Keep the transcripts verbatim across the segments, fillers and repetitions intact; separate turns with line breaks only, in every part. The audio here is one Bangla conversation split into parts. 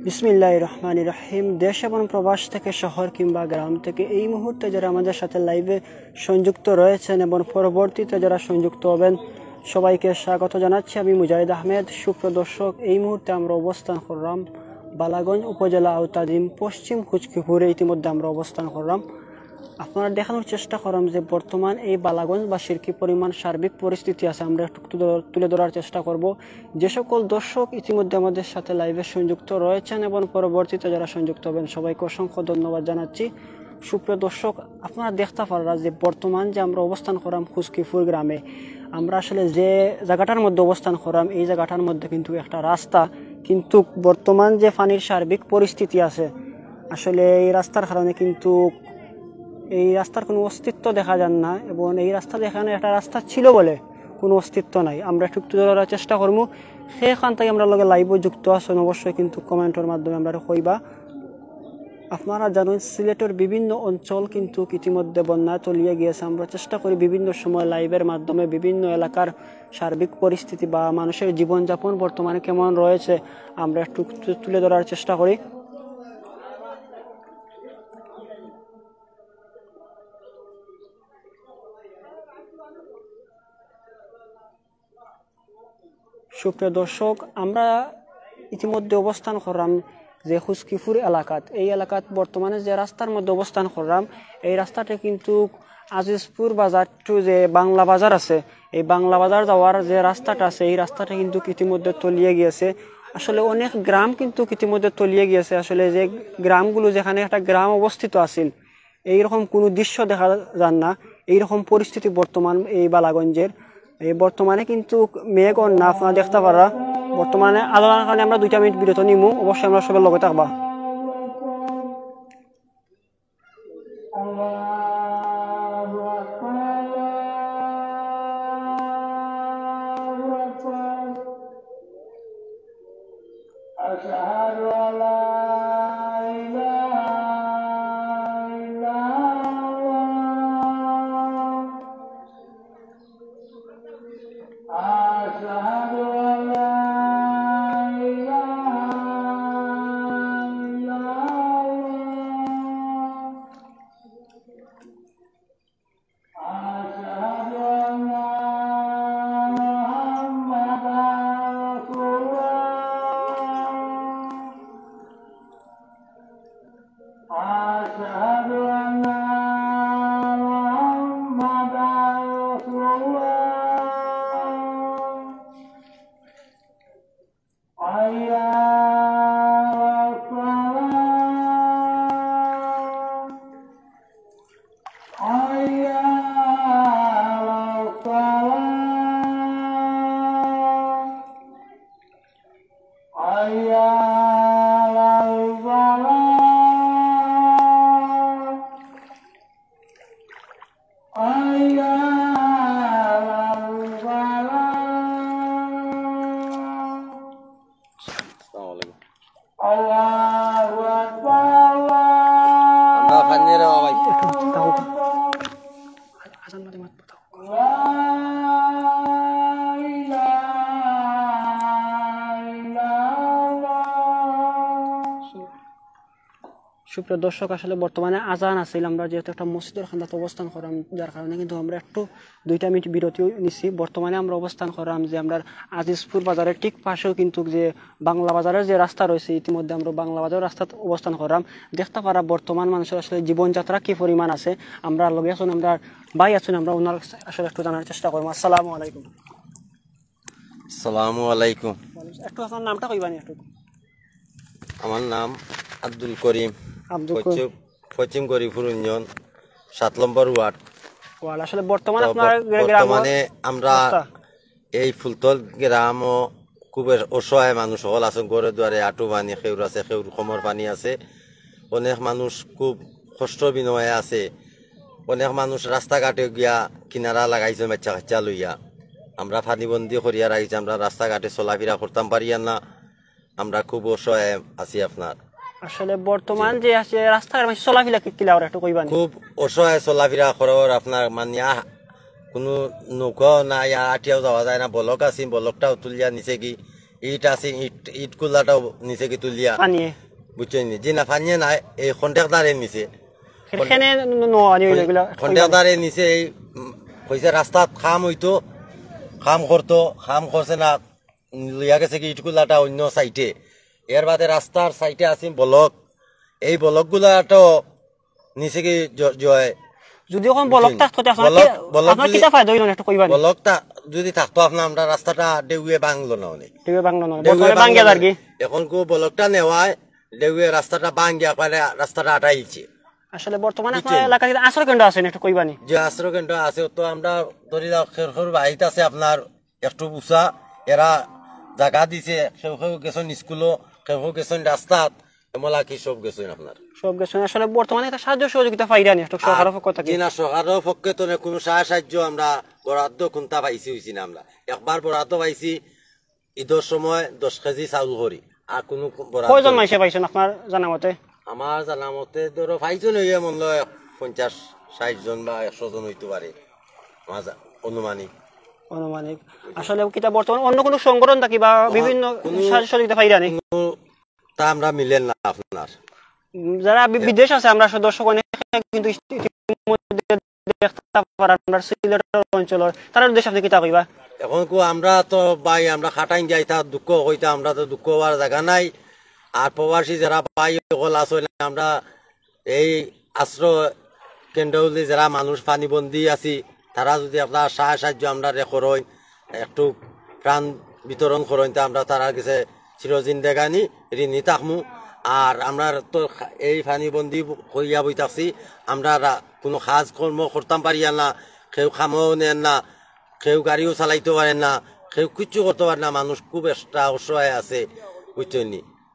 বিসমিল্লাহির রহমানির রহিম। দেশ এবং প্রবাস থেকে শহর কিংবা গ্রাম থেকে এই মুহূর্তে যারা আমাদের সাথে লাইভে সংযুক্ত রয়েছেন এবং পরবর্তীতে যারা সংযুক্ত হবেন সবাইকে স্বাগত জানাচ্ছি। আমি মুজাহিদ আহমেদ। সুপ্রদর্শক, এই মুহূর্তে আমরা অবস্থান করলাম বালাগঞ্জ উপজেলা আওতাধীন পশ্চিম কুচকিপুরে। ইতিমধ্যে আমরা অবস্থান করলাম, আপনারা দেখানোর চেষ্টা করলাম যে বর্তমান এই বালাগঞ্জবাসীর কী পরিমাণ সার্বিক পরিস্থিতি আছে আমরা একটু তুলে ধরার চেষ্টা করব। যে সকল দর্শক ইতিমধ্যে আমাদের সাথে লাইভে সংযুক্ত রয়েছেন এবং পরবর্তীতে যারা সংযুক্ত হবেন সবাইকে অসংখ্য ধন্যবাদ জানাচ্ছি। সুপ্রিয় দর্শক, আপনারা দেখতে পাররা যে বর্তমান যে আমরা অবস্থান করলাম কুচকিপুর গ্রামে, আমরা আসলে যে জায়গাটার মধ্যে অবস্থান করলাম এই জায়গাটার মধ্যে কিন্তু একটা রাস্তা, কিন্তু বর্তমান যে পানির সার্বিক পরিস্থিতি আছে আসলে এই রাস্তার কারণে কিন্তু এই রাস্তার কোনো অস্তিত্ব দেখা যান না, এবং এই রাস্তা যেখানে একটা রাস্তা ছিল বলে কোনো অস্তিত্ব নাই। আমরা একটু তুলে ধরার চেষ্টা করবো। সেখান থেকে আমরা লগে লাইভও যুক্ত আসুন, অবশ্যই কিন্তু কমেন্টের মাধ্যমে আমরা কইবা। আপনারা জানেন সিলেটের বিভিন্ন অঞ্চল কিন্তু ইতিমধ্যে বন্যায় তলিয়ে গিয়েছে। আমরা চেষ্টা করি বিভিন্ন সময় লাইভের মাধ্যমে বিভিন্ন এলাকার সার্বিক পরিস্থিতি বা মানুষের জীবনযাপন বর্তমানে কেমন রয়েছে আমরা একটু তুলে ধরার চেষ্টা করি। সুপ্রিয় দর্শক, আমরা ইতিমধ্যে অবস্থান করলাম যে কুচকিপুর এলাকাত। এই এলাকাত বর্তমানে যে রাস্তার মধ্যে অবস্থান করলাম এই রাস্তাটা কিন্তু আজিজপুর বাজার টু যে বাংলা বাজার আছে, এই বাংলা বাজার যাওয়ার যে রাস্তাটা আছে এই রাস্তাটা কিন্তু ইতিমধ্যে তলিয়ে গিয়েছে। আসলে অনেক গ্রাম কিন্তু ইতিমধ্যে তলিয়ে গিয়েছে। আসলে যে গ্রামগুলো যেখানে একটা গ্রাম অবস্থিত আছিল এইরকম কোনো দৃশ্য দেখা যান না। এইরকম পরিস্থিতি বর্তমান এই বালাগঞ্জের। এই বর্তমানে কিন্তু মেঘ না আপনারা দেখতে পারা। বর্তমানে আলোচনার কারণে আমরা দুইটা মিনিট বিরত নিমু, অবশ্যই আমরা সবাই লগে থাকবা। সুপ্রিয় দর্শক, আসলে বর্তমানে আজান আছিল, আমরা যেহেতু একটা মসজিদের খান্দাত অবস্থান করলাম যার কারণে কিন্তু আমরা একটু দুইটা মিনিট বিরতি নিচ্ছি। বর্তমানে আমরা অবস্থান করলাম যে আমরা আজিজপুর বাজারের ঠিক পাশেও কিন্তু যে বাংলা বাজারের যে রাস্তা রয়েছে ইতিমধ্যে আমরা বাংলা বাজারের রাস্তায় অবস্থান করলাম। দেখতে পারা বর্তমান মানুষের আসলে জীবনযাত্রা কি পরিমাণ আছে। আমরা লগে আসুন, আমরা ভাই আসুন, আমরা ওনার আসলে একটু জানার চেষ্টা করবো। আসসালামু আলাইকুম।
আসসালামু আলাইকুম।
একটু আপনার নামটা কইবানি একটু।
আমার নাম আব্দুল করিম, পশ্চিম গরিপুর ইউনিয়ন সাত নম্বর ওয়ার্ড।
আসলে বর্তমানে
বর্তমানে আমরা এই ফুলতল গ্রাম খুব অসহায় মানুষ হল আছে। গড়ে দুয়ারে আঁটু পানি, খেউর আছে, খেউর কমর পানি আছে। অনেক মানুষ খুব কষ্ট বিনয়ে আছে। অনেক মানুষ রাস্তাঘাটে গিয়া কিনারা লাগাইছে বাচ্চা কাচ্চা লইয়া। আমরা ফানিবন্দি করিয়া রাখছি, আমরা রাস্তাঘাটে চলাফেরা করতাম পারি না। আমরা খুব অসহায় আছি। আপনার
আসলে বর্তমান যে আছে রাস্তার মানে চলাফেরা কিলা ওরা একটু কইবানি।
খুব অসহায় চলাফেরা করার আপনার মানে কোনো নৌকাও নাই, আটিয়াও যাওয়া যায় না। বলক আছে, বলকটাও তুলিয়া নিচে কি ইট আছে ইট ইট কুলাটাও নিচে কি তুলিয়া
পানিয়ে
বুঝছেন জি না পানিয়ে নাই এই খন্ডেকদারে নিচে
সেখানে নোয়ানি এগুলা
খন্ডেকদারে নিচে এই কইছে রাস্তাত খাম হইতো খাম করতো খাম করছে না লইয়া গেছে কি ইট কুলাটা অন্য সাইটে এর বাদে রাস্তার সাইটে আছে ব্লক এই ব্লক গুলাটো নিচে কি জয়
যদি এখন ব্লক থাকতো আপনার কিতা ফায়দা হইল একটু কইবা
ব্লকটা যদি থাকতো আপনার আমরা রাস্তাটা দেউয়ে বাংলো না অনেক
দেউয়ে বাংলো না বর্তমানে বাঙ্গিয়া দার কি
এখন কো ব্লকটা নেওয়ায় দেউয়ে রাস্তাটা বাঙ্গিয়া পারে রাস্তাটা আটাইছে
আসলে বর্তমানে আপনার এলাকায় আশ্রয় কেন্দ্র আছে একটু কইবানি
যে আশ্রয় কেন্দ্র আছে তো আমরা ধরি দাও খেরখর বাহিত আছে আপনার একটু উঁচা এরা জায়গা দিছে সেও সেও গেছেন স্কুলও সেও সেও গেছেন রাস্তাত এমলা কি সব গেছেন আপনার
সব গেছেন আসলে বর্তমানে একটা সাহায্য সহযোগিতা পাইরানি একটু সরকারের পক্ষ থেকে
না সরকারের পক্ষে তো কোনো সাহায্য সাহায্য আমরা বরাদ্দ কোনটা পাইছি হইছি না আমরা একবার বরাদ্দ পাইছি ঈদের সময় দশ কেজি চাউল করি আর কোনো বরাদ্দ
কয়জন মাইসে পাইছেন আপনার জানা মতে
আমার জানা মতে ধরো পাইছেন হইয়া মন লয় পঞ্চাশ ষাট জন বা একশো জন হইতে পারে অনুমানিক
অনুমানিক আসলে কিতা বর্তমানে অন্য কোনো সংগঠন থাকি বা বিভিন্ন সাহায্য সহযোগিতা পাইরানি
তা আমরা মিলেন না আপনার
যারা বিদেশ আছে আমরা দর্শক অনেক কিন্তু অঞ্চলের তারা উদ্দেশ্যে আপনি কিতা কইবা
এখন কো আমরা তো ভাই আমরা খাটাইন যাইতা দুঃখ হইতা আমরা তো দুঃখ হওয়ার জায়গা নাই আর প্রবাসী যারা ভাই সকল আসলে আমরা এই আশ্রয় কেন্দ্রগুলি যারা মানুষ পানিবন্দী আছি তারা যদি আপনার সাহায্য সাহায্য আমরা করেন একটু প্রাণ বিতরণ করেন তা আমরা তারা কাছে চিরজিন্দেগানি ঋণী থাকমু আর আমরা তো এই পানিবন্দী হইয়া বই থাকছি আমরা কোনো কাজ কর্ম করতাম পারিয়া না কেউ খামও নেন না কেউ গাড়িও চালাইতে পারেন না কেউ কিচ্ছু করতে পারে না মানুষ খুব একটা অসহায় আছে বুঝছেন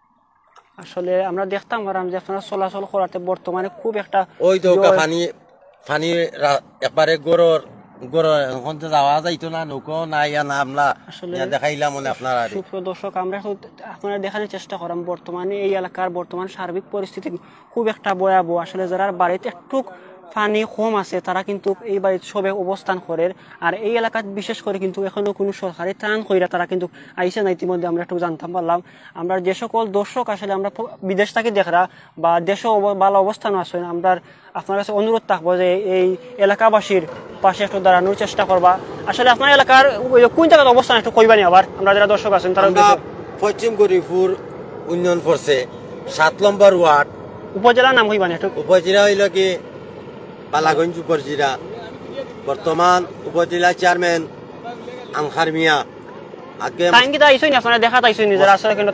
আসলে আমরা দেখতাম পারাম যে আপনারা চলাচল করাতে বর্তমানে খুব একটা
ওই তো পানি পানি একবারে গরর গরর এখন তো যাওয়া যাইতো না নৌকো নাই না আমরা দেখাইলাম মনে আপনারা
সুপ্রিয় দর্শক আমরা আপনারা দেখানোর চেষ্টা করাম বর্তমানে এই এলাকার বর্তমান সার্বিক পরিস্থিতি খুব একটা ভয়াবহ আসলে যারা বাড়িতে একটু পানি কম আছে তারা কিন্তু এই বাড়িতে সবে অবস্থান করে আর এই এলাকাত বিশেষ করে কিন্তু এখনো কোনো সরকারি ত্রাণ কইরা তারা কিন্তু আইসে না ইতিমধ্যে আমরা একটু জানতাম পারলাম আমরা যে সকল দর্শক আসলে আমরা বিদেশ থেকে দেখরা বা দেশে ভালো অবস্থান আছে আমরা আপনার কাছে অনুরোধ থাকবো যে এই এলাকাবাসীর পাশে একটু দাঁড়ানোর চেষ্টা করবা আসলে আপনার এলাকার কোন জায়গায় অবস্থান একটু কইবানি আবার আমরা যারা দর্শক আছেন তারা
পশ্চিম গরিপুর উন্নয়ন ফোর্সে সাত নম্বর ওয়ার্ড
উপজেলার নাম কইবানি একটু
উপজেলা হইল কি বালাগঞ্জ উপজেলা বর্তমান উপজেলা চেয়ারম্যান আনখার মিয়া আগে
আপনারা দেখা তাইছেন নিজের আশ্রয় কেন্দ্র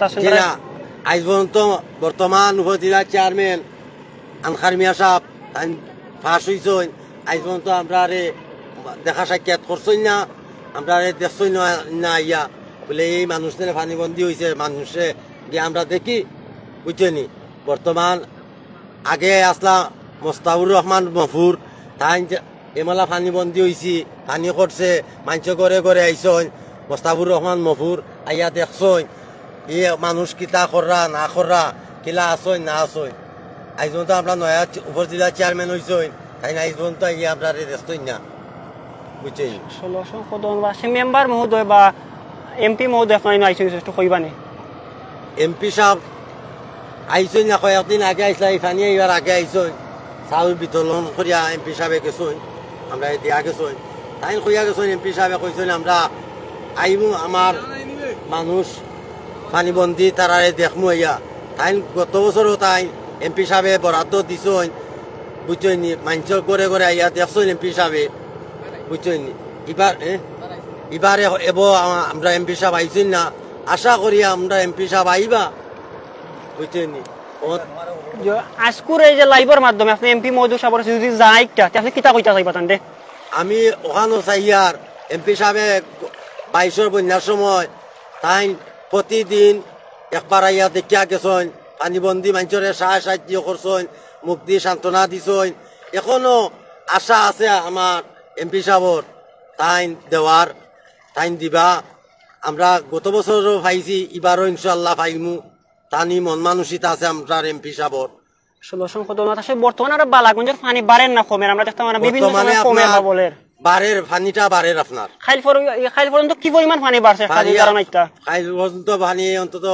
আজ পর্যন্ত বর্তমান উপজেলা চেয়ারম্যান আনখার মিয়া সাহেব ফাঁস হইছেন আজ পর্যন্ত আমরা দেখা সাক্ষাৎ করছই না আমরা দেখছই না ইয়া বলে এই মানুষদের পানিবন্দী হয়েছে মানুষে গিয়ে আমরা দেখি বুঝছেনি বর্তমান আগে আসলা মোস্তাফুর রহমান মফুর তাই এমালা পানিবন্দী হয়েছি পানি করছে মানুষ ঘরে ঘরে আইসন মোস্তাফুর রহমান মফুর আইয়া দেখছই ই মানুষ কিতা কররা না কররা কিলা আসই না আসই আজ পর্যন্ত আমরা নয়া উপজেলা চেয়ারম্যান হয়েছই তাই না আজ পর্যন্ত ইয়ে আমরা দেখছই না বুঝছেন
অসংখ্য ধন্যবাদ মেম্বার মহোদয় বা এমপি মহোদয় আপনার আইসন একটু কইবানি
এমপি সাহেব আইসই না কয়েকদিন আগে আইসলা এই পানি এবার আগে আইসই চাউল বিতরণ করিয়া এমপি সাহেবে গেছই আমরা দিয়া গেছই তাই কইয়া গেছই এমপি সাহেবে কইছেন আমরা আইমু আমার মানুষ পানিবন্দী তারারে দেখমু ইয়া তাই গত বছরও তাই এমপি সাহেবে বরাদ্দ দিছই বুঝছেন মানুষ করে করে আইয়া দেখছই এমপি সাহেবে বুঝছেন এবার এবারে এব আমরা এমপি সাহেব আইছেন না আশা করি আমরা এমপি সাহেব আইবা বুঝছেন
আজকুর এই যে লাইভের মাধ্যমে আপনি এমপি মহোদয় সাহেব যদি যাই আপনি কিতা কইতা চাইবা তান্ডে
আমি ওখানো চাইয়ার এমপি সাহেবে বাইশের বন্যার সময় তাই প্রতিদিন একবার আইয়া দেখিয়া গেছেন পানিবন্দী মানুষের সাহায্য সাহায্য করছেন মুক্তি সান্ত্বনা দিছেন এখনো আশা আছে আমার এমপি সাহেবর তাই দেওয়ার তাই দিবা আমরা গত বছরও পাইছি এবারও ইনশাল্লাহ পাইমু তানি মন মানসিকতা আছে আমরা এমপি সাহেবর
অসংখ্য ধন্যবাদ। বর্তমানে বালাগঞ্জের পানি বাড়েন না কমের আমরা দেখতাম বিভিন্ন
বারের পানিটা বারের আপনার
খাইল পর এই খাইল পর্যন্ত কি পরিমাণ পানি বাড়ছে খালি কারণ একটা
খাইল পর্যন্ত পানি অন্তত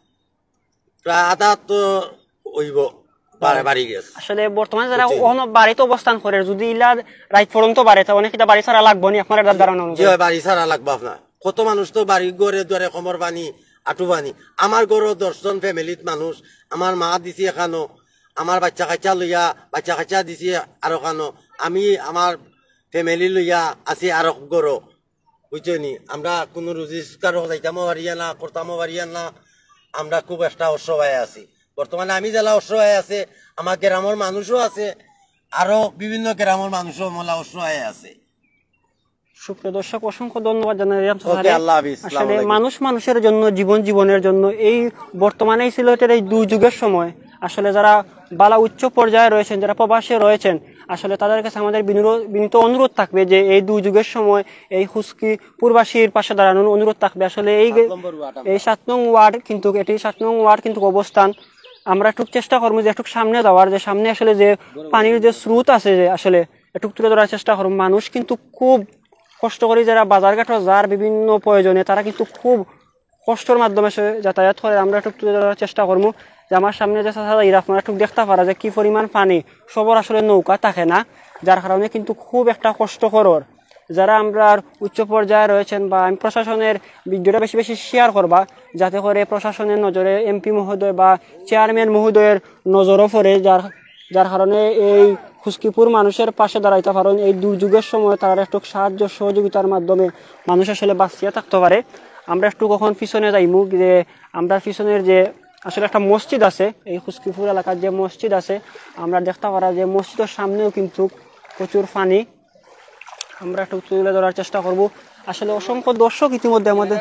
প্রায় আধা তো হইব বাড়ে বাড়ি গেছে।
আসলে বর্তমানে যারা অন্য বাড়িতে অবস্থান করে যদি ইলা রাইট পর্যন্ত বাড়ে তা অনেক এটা বাড়ি ছাড়া লাগবো নি আপনার ধারণা
জি হয় বাড়ি ছাড়া লাগবে আপনার। কত মানুষ তো বাড়ি ঘরে দুয়ারে কমর পানি আঁটু পানি। আমার ঘরও দশজন ফ্যামিলিত মানুষ, আমার মা দিছি এখানো, আমার বাচ্চা কাচ্চা লইয়া বাচ্চা কাচ্চা দিছি আরো খানো, আমি আমার ফ্যামিলি লইয়া আছি আরো গরো বুঝছনি। আমরা কোনো রোজগারও যাইতামও পারিয়া না করতামও পারিয়া না, আমরা খুব একটা অসহায় আছি। বর্তমানে আমি জেলা অসহায় আছে, আমার গ্রামের মানুষও আছে, আরো বিভিন্ন গ্রামের মানুষও মোলা অসহায় আছে।
সুপ্রিয় দর্শক অসংখ্য ধন্যবাদ জানাই। আসলে মানুষ মানুষের জন্য জীবন জীবনের জন্য এই বর্তমানে সিলেটের এই দুর্যোগের সময় আসলে যারা বালা উচ্চ পর্যায়ে রয়েছেন, যারা প্রবাসে রয়েছেন, আসলে তাদের কাছে আমাদের বিনীত অনুরোধ থাকবে যে এই দুর্যোগের সময় এই হুস্কি পূর্বাসীর পাশে দাঁড়ানোর অনুরোধ থাকবে। আসলে এই এই সাত নং ওয়ার্ড কিন্তু এটি সাত নং ওয়ার্ড কিন্তু অবস্থান। আমরা একটু চেষ্টা করবো যে একটু সামনে যাওয়ার, যে সামনে আসলে যে পানির যে স্রোত আছে যে আসলে একটু তুলে ধরার চেষ্টা করবো। মানুষ কিন্তু খুব কষ্ট করে, যারা বাজারঘাটে যার বিভিন্ন প্রয়োজনে তারা কিন্তু খুব কষ্টের মাধ্যমে সে যাতায়াত করে। আমরা একটু তুলে ধরার চেষ্টা করবো যে আমার সামনে যে আপনারা একটু দেখতে পারা যে কি পরিমাণ পানি, সবার আসলে নৌকা থাকে না, যার কারণে কিন্তু খুব একটা কষ্টকর। যারা আমরা উচ্চ পর্যায়ে রয়েছেন বা আমি প্রশাসনের ভিডিওটা বেশি বেশি শেয়ার করবা, যাতে করে প্রশাসনের নজরে এমপি মহোদয় বা চেয়ারম্যান মহোদয়ের নজরও পড়ে, যার যার কারণে এই খুশকিপুর মানুষের পাশে দাঁড়াইতে পারেন। এই দুর্যোগের সময় তারা একটু সাহায্য সহযোগিতার মাধ্যমে মানুষ আসলে বাঁচিয়ে থাকতে পারে। আমরা একটু কখন পিছনে যাইমু, যে আমরা পিছনের যে আসলে একটা মসজিদ আছে, এই খুশকিপুর এলাকার যে মসজিদ আছে, আমরা দেখতে পারা যে মসজিদের সামনেও কিন্তু প্রচুর পানি। আমরা একটু তুলে ধরার চেষ্টা করব। আসলে অসংখ্য দর্শক ইতিমধ্যে আমাদের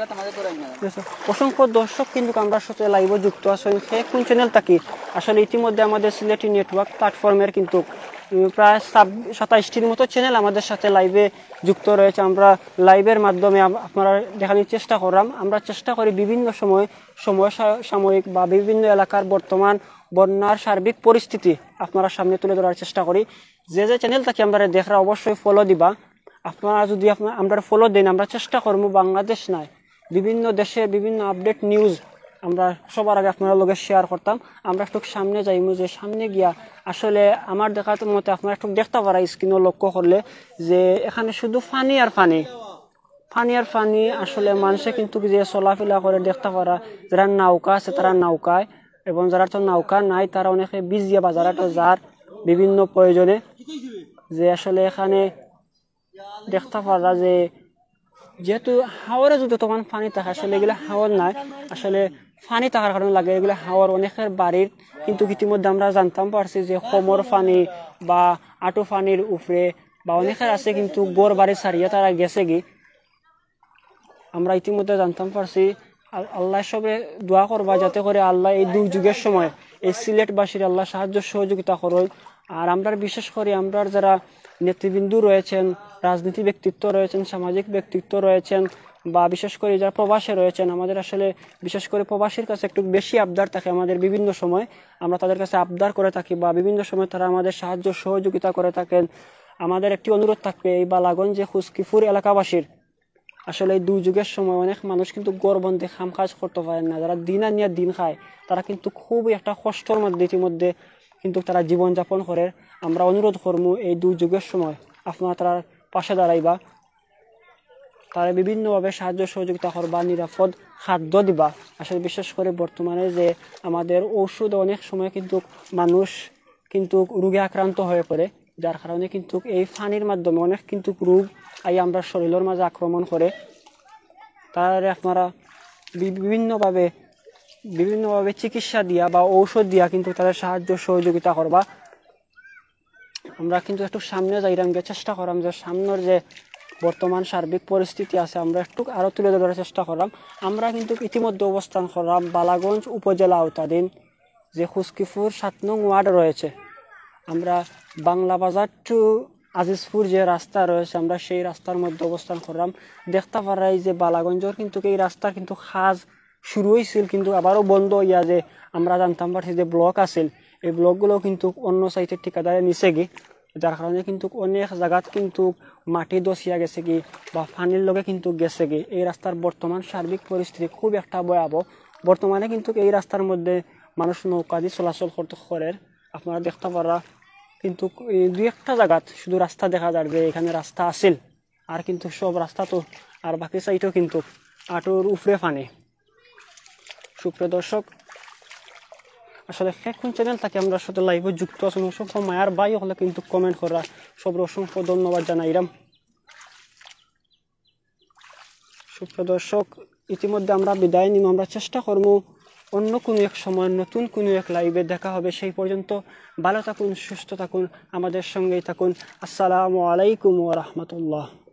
অসংখ্য দর্শক কিন্তু আমরা সাথে লাইভে যুক্ত আছেন। সে কোন চ্যানেল থাকি আসলে ইতিমধ্যে আমাদের সিলেটি নেটওয়ার্ক প্ল্যাটফর্মের কিন্তু প্রায় সাতাইশটির মতো চ্যানেল আমাদের সাথে লাইভে যুক্ত রয়েছে। আমরা লাইভের মাধ্যমে আপনারা দেখানোর চেষ্টা করলাম। আমরা চেষ্টা করি বিভিন্ন সময় সময় সাময়িক বা বিভিন্ন এলাকার বর্তমান বন্যার সার্বিক পরিস্থিতি আপনারা সামনে তুলে ধরার চেষ্টা করি। যে যে চ্যানেল থাকি আপনারা দেখরা অবশ্যই ফলো দিবা। আপনারা যদি আপনার আমরা ফলো দেন, আমরা চেষ্টা করবো বাংলাদেশ নয় বিভিন্ন দেশের বিভিন্ন আপডেট নিউজ আমরা সবার আগে আপনার লগে শেয়ার করতাম। আমরা একটু সামনে যাইমু, যে সামনে গিয়া আসলে আমার দেখার মতে আপনারা একটু দেখতে পারা স্ক্রিনও লক্ষ্য করলে যে এখানে শুধু পানি আর পানি পানি আর পানি। আসলে মানুষে কিন্তু যে চলাফেরা করে দেখতে পারা, যারা নৌকা আছে তারা নৌকায়, এবং যারা তো নৌকা নাই তারা অনেকে বীজ দিয়ে বাজারটা যার বিভিন্ন প্রয়োজনে। যে আসলে এখানে দেখতে পারা যে যেহেতু হাওয়ারে যদি তখন পানি থাকে, আসলে এগুলো হাওয়ার নাই, আসলে পানি থাকার কারণে লাগে এগুলো হাওয়ার অনেকের বাড়ির। কিন্তু ইতিমধ্যে আমরা জানতাম পারছি যে কোমর পানি বা আঁটু পানির উপরে বা অনেকের আছে কিন্তু গোর বাড়ি ছাড়িয়ে তারা গেছে গি। আমরা ইতিমধ্যে জানতাম পারছি। আল্লাহ সবে দোয়া করবা যাতে করে আল্লাহ এই দুর্যোগের সময় এই সিলেটবাসীর আল্লাহ সাহায্য সহযোগিতা করুন। আর আমরা বিশেষ করে আমরা যারা নেতৃবৃন্দু রয়েছেন, রাজনীতি ব্যক্তিত্ব রয়েছেন, সামাজিক ব্যক্তিত্ব রয়েছেন, বা বিশেষ করে যারা প্রবাসে রয়েছেন, আমাদের আসলে বিশেষ করে প্রবাসীর কাছে একটু বেশি আবদার থাকে। আমাদের বিভিন্ন সময় আমরা তাদের কাছে আবদার করে থাকি বা বিভিন্ন সময় তারা আমাদের সাহায্য সহযোগিতা করে থাকেন। আমাদের একটি অনুরোধ থাকবে এই বালাগঞ্জ যে খুশকিপুর এলাকাবাসীর, আসলে এই দুর্যোগের সময় অনেক মানুষ কিন্তু গড়বন্দে খাম কাজ করতে পারেন না, যারা দিন আনিয়া দিন খায় তারা কিন্তু খুবই একটা কষ্টের মধ্যে ইতিমধ্যে কিন্তু তারা জীবনযাপন করে। আমরা অনুরোধ করবো এই দুর্যোগের সময় আপনারা তার পাশে দাঁড়াইবা, তারা বিভিন্নভাবে সাহায্য সহযোগিতা করবা, নিরাপদ খাদ্য দিবা। আসলে বিশেষ করে বর্তমানে যে আমাদের ঔষধ অনেক সময় কিন্তু মানুষ কিন্তু রোগে আক্রান্ত হয়ে পড়ে, যার কারণে কিন্তু এই পানির মাধ্যমে অনেক কিন্তু রোগ আই আমরা শরীরের মাঝে আক্রমণ করে। তারা আপনারা বিভিন্নভাবে বিভিন্নভাবে চিকিৎসা দিয়া বা ঔষধ দিয়া কিন্তু তাদের সাহায্য সহযোগিতা করবা। আমরা কিন্তু একটু সামনে যাইলাম গিয়ে চেষ্টা করলাম যে সামনের যে বর্তমান সার্বিক পরিস্থিতি আছে আমরা একটু আরো তুলে ধরার চেষ্টা করলাম। আমরা কিন্তু ইতিমধ্যে অবস্থান করলাম বালাগঞ্জ উপজেলা আওতাধীন যে খুশকিপুর সাত নং ওয়ার্ড রয়েছে। আমরা বাংলা বাজার টু আজিজপুর যে রাস্তা রয়েছে আমরা সেই রাস্তার মধ্যে অবস্থান করলাম। দেখতে পারাই যে বালাগঞ্জের কিন্তু এই রাস্তা কিন্তু কাজ শুরু হয়েছিল কিন্তু আবারও বন্ধ হইয়া, যে আমরা জানতাম পারছি যে ব্লক আছিল, এই ব্লকগুলো কিন্তু অন্য সাইটের ঠিকাদারে নিচে গিয়ে যার কারণে কিন্তু অনেক জায়গাত কিন্তু মাটি দছিয়া গেছে কি বা পানির লগে কিন্তু গেছে কি। এই রাস্তার বর্তমান সার্বিক পরিস্থিতি খুব একটা ভয়াবহ। বর্তমানে কিন্তু এই রাস্তার মধ্যে মানুষ নৌকা দিয়ে চলাচল করতে করে, আপনারা দেখতে পারা। কিন্তু দুই একটা জায়গাত শুধু রাস্তা দেখা যায় যে এখানে রাস্তা আছিল, আর কিন্তু সব রাস্তা তো আর বাকি সাইডও কিন্তু আটোর উপরে পানি। সুপ্রিয় দর্শক, আসলে কোন চ্যানেল থাকে আমরা সাথে লাইভে যুক্ত আছেন, অসংখ্য মায়ার বাই হলে কিন্তু কমেন্ট করা সব অসংখ্য ধন্যবাদ জানাইলাম। সুপ্রিয় দর্শক, ইতিমধ্যে আমরা বিদায় নিব। আমরা চেষ্টা করবো অন্য কোনো এক সময় নতুন কোনো এক লাইভে দেখা হবে। সেই পর্যন্ত ভালো থাকুন, সুস্থ থাকুন, আমাদের সঙ্গেই থাকুন। আসসালামু আলাইকুম ওয়া রাহমাতুল্লাহ।